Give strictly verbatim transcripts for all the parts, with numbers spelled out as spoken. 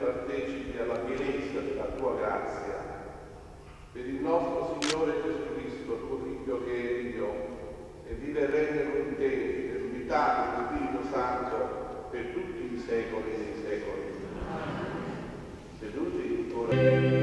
partecipi alla pienezza della tua grazia. Per il nostro Signore Gesù Cristo, tuo Figlio che è Dio, e vive e regna con te, nell'unità dello Spirito Santo, per tutti i secoli dei secoli. Seduti ora.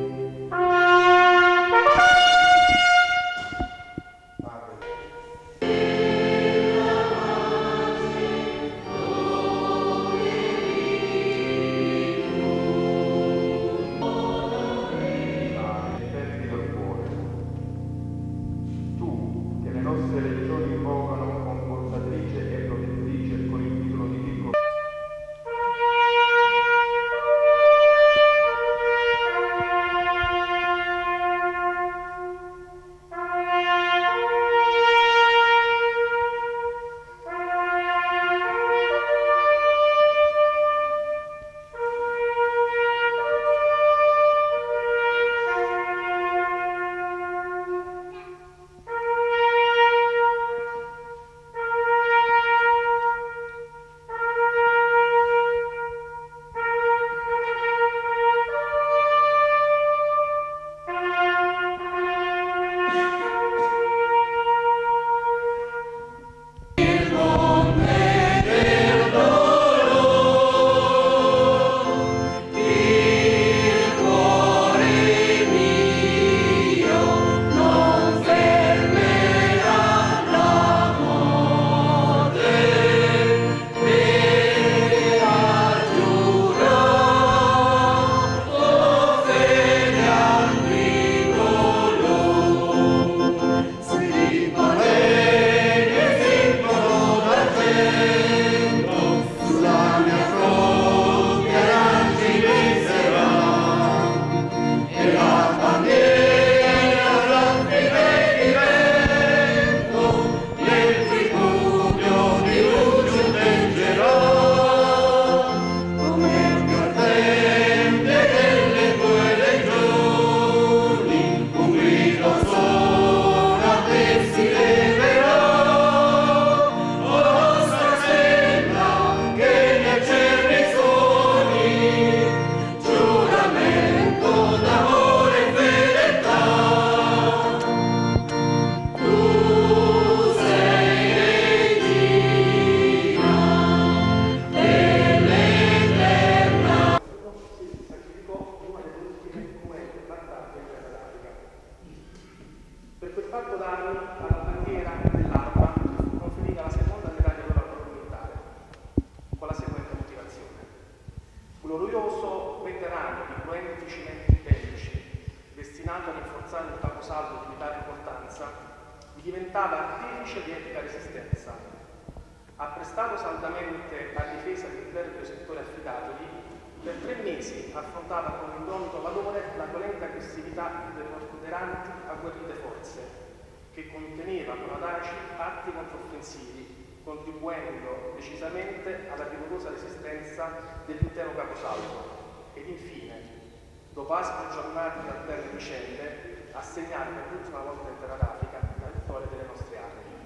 Che conteneva con audaci atti controffensivi, contribuendo decisamente alla rigorosa resistenza dell'intero caposaldo ed infine, dopo aspre giornate di alterne vicende, assegnare per l'ultima volta in terra d'Africa la vittoria delle nostre armi.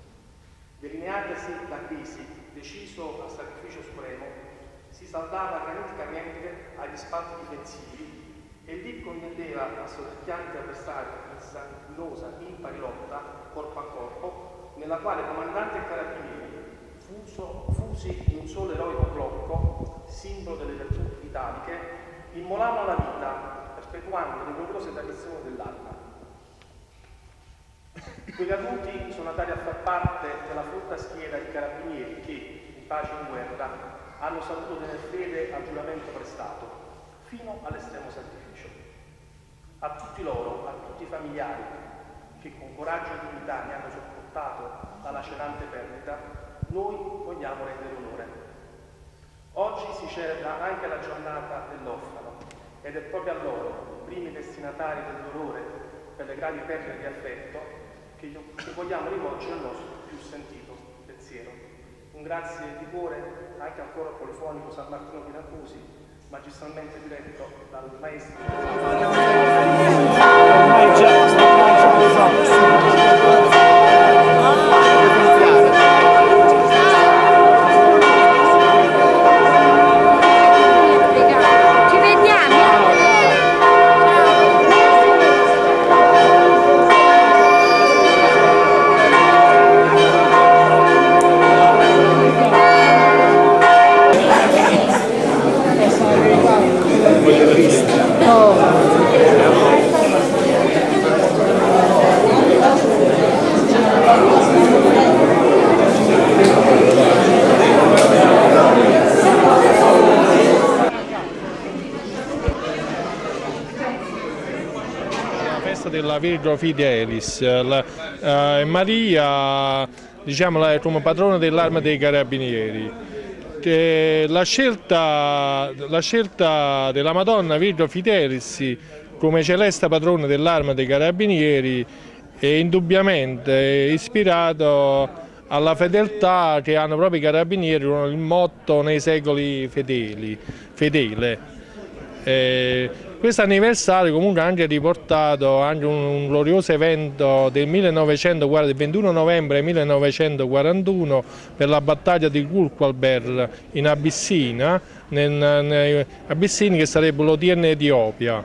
Delineatasi la crisi, deciso al sacrificio supremo, si saldava graniticamente agli spalti difensivi e lì contendeva a soverchianti avversari in sanguinosa, impari lotta, corpo a corpo, nella quale comandante e carabinieri, fuso, fusi in un solo eroico blocco, simbolo delle virtù italiche, immolavano la vita, perpetuando le gloriose tradizioni dell'arma. Quei caduti sono andati a far parte della folta schiera di carabinieri che, in pace e in guerra, hanno saputo tener fede al giuramento prestato, fino all'estremo sacrificio. A tutti loro, a tutti i familiari che con coraggio e dignità mi hanno sopportato la lacerante perdita, noi vogliamo rendere onore. Oggi si celebra anche la giornata dell'orfano ed è proprio a loro, primi destinatari del dolore per le gravi perdite di affetto, che, io, che vogliamo rivolgere il nostro più sentito pensiero. Un grazie di cuore anche al coro polifonico San Martino di Ragusi, magistralmente diretto dal maestro. Obrigada. Della Virgo Fidelis, la, uh, Maria, diciamo, è come patrona dell'Arma dei Carabinieri. Che la, scelta, la scelta della Madonna Virgo Fidelis come celeste patrona dell'Arma dei Carabinieri è indubbiamente ispirato alla fedeltà che hanno proprio i Carabinieri, il motto nei secoli fedeli, fedele. Eh, Questo anniversario comunque ha anche riportato anche un, un glorioso evento del millenovecentoquaranta, del ventuno novembre millenovecentoquarantuno per la battaglia di Gulqualber in Abissina, nel, nel, Abissini che sarebbe l'odierna Etiopia.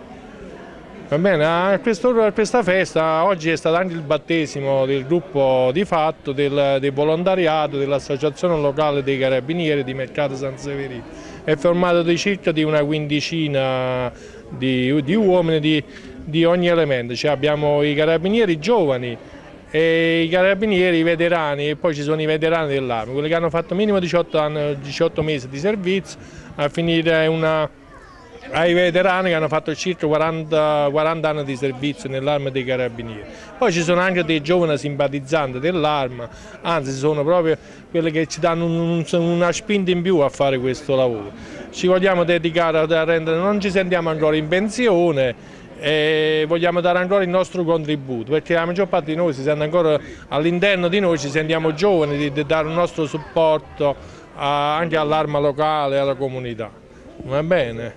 Va bene, a, questo, a questa festa oggi è stato anche il battesimo del gruppo di fatto del, del volontariato dell'Associazione Locale dei Carabinieri di Mercato San Severino. È formato di circa di una quindicina di, di uomini di, di ogni elemento, cioè abbiamo i carabinieri giovani e i carabinieri veterani e poi ci sono i veterani dell'arma, quelli che hanno fatto minimo diciotto, anni, diciotto mesi di servizio a finire una, ai veterani che hanno fatto circa quaranta, quaranta anni di servizio nell'Arma dei Carabinieri. Poi ci sono anche dei giovani simpatizzanti dell'Arma, anzi sono proprio quelli che ci danno un, una spinta in più a fare questo lavoro. Ci vogliamo dedicare a rendere, non ci sentiamo ancora in pensione e vogliamo dare ancora il nostro contributo, perché la maggior parte di noi si sente ancora all'interno di noi, ci sentiamo giovani di, di dare il nostro supporto a, anche all'Arma locale e alla comunità. Va bene?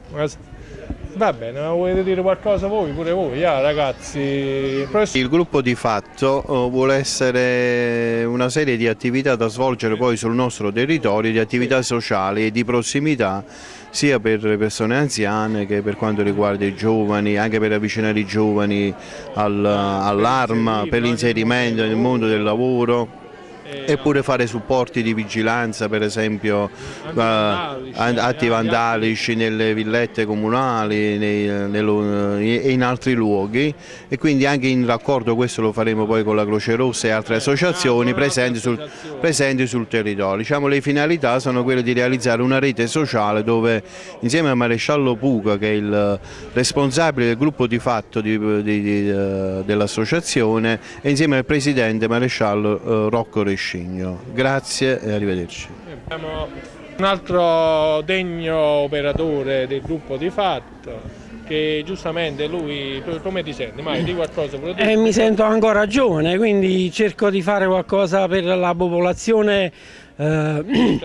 Va bene, ma volete dire qualcosa voi, pure voi, ah, ragazzi? Il gruppo di fatto vuole essere una serie di attività da svolgere poi sul nostro territorio, di attività sociali e di prossimità sia per le persone anziane che per quanto riguarda i giovani, anche per avvicinare i giovani al, all'arma, per l'inserimento nel mondo del lavoro. E pure fare supporti di vigilanza, per esempio uh, atti vandalici nelle villette comunali nei, nello, e in altri luoghi, e quindi anche in raccordo questo lo faremo poi con la Croce Rossa e altre associazioni presenti sul, presenti sul territorio. Diciamo, le finalità sono quelle di realizzare una rete sociale dove insieme al maresciallo Puca, che è il responsabile del gruppo di fatto di, di, di, uh, dell'associazione, e insieme al presidente maresciallo uh, Rocco Rescigno. Grazie e arrivederci. Abbiamo un altro degno operatore del gruppo di fatto che giustamente lui, come ti senti? Mai di qualcosa? Eh, mi sento ancora giovane, quindi cerco di fare qualcosa per la popolazione eh,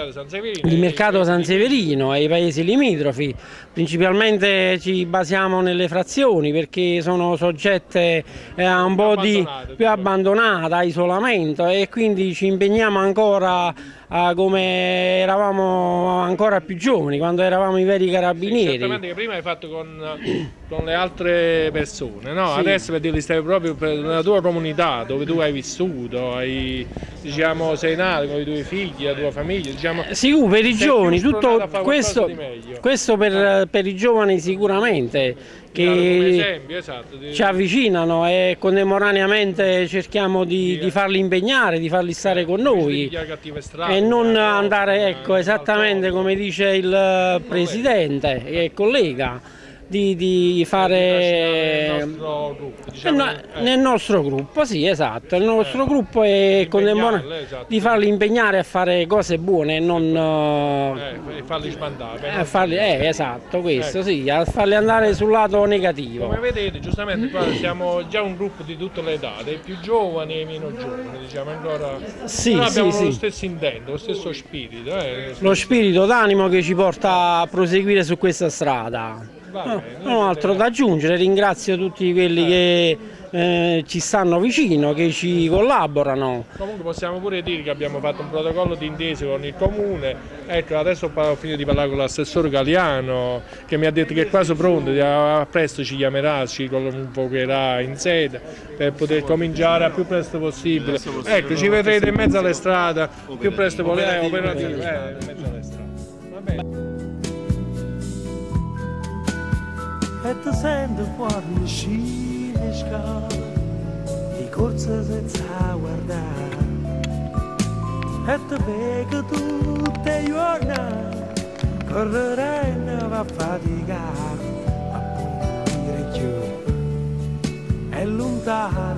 di Mercato San Severino e i paesi limitrofi. Principalmente ci basiamo nelle frazioni perché sono soggette eh, a un po' di più abbandonate, a isolamento, e quindi ci impegniamo ancora a come eravamo ancora più giovani, quando eravamo i veri carabinieri. Sì, certamente, che prima hai fatto con, con le altre persone, no? Sì. Adesso per dire, stai proprio per la tua comunità dove tu hai vissuto, hai, diciamo, sei nato con i tuoi figli, la tua famiglia. Diciamo, sì, per i giovani, tutto questo, questo per, eh. per i giovani sicuramente, che esempio, esatto, di... ci avvicinano e contemporaneamente cerchiamo di, sì, di farli impegnare, di farli stare con noi e non andare, ecco, esattamente come dice il presidente e collega, di, di fare nel nostro gruppo, diciamo, nel, eh. nel nostro gruppo, sì, esatto, il nostro eh. gruppo è contemporaneamente, esatto, di farli impegnare a fare cose buone e non eh, e farli spandare, a farli, eh, esatto, questo, ecco, sì, a farli andare sul lato negativo. Come vedete, giustamente qua siamo già un gruppo di tutte le età, dei più giovani e i meno giovani, diciamo, ancora, sì, però abbiamo sì, lo sì. stesso intento, lo stesso spirito, eh, lo spirito d'animo che ci porta a proseguire su questa strada. No, non ho altro da aggiungere, ringrazio tutti quelli che eh, ci stanno vicino, che ci collaborano. Comunque possiamo pure dire che abbiamo fatto un protocollo di intesa con il comune. Ecco, adesso ho finito di parlare con l'assessore Galiano che mi ha detto che è quasi pronto, presto ci chiamerà, ci convocherà in sede per poter cominciare al più presto possibile. Presto possibile ecco, ci vedrete in mezzo alle strade, più presto possibile, operativo, eh, in mezzo alle strade. Va bene. e ti sento fuori scene scale di corsa senza guardare e ti vedo tutte le giornate correre e non va a faticare a pulire giù è lontano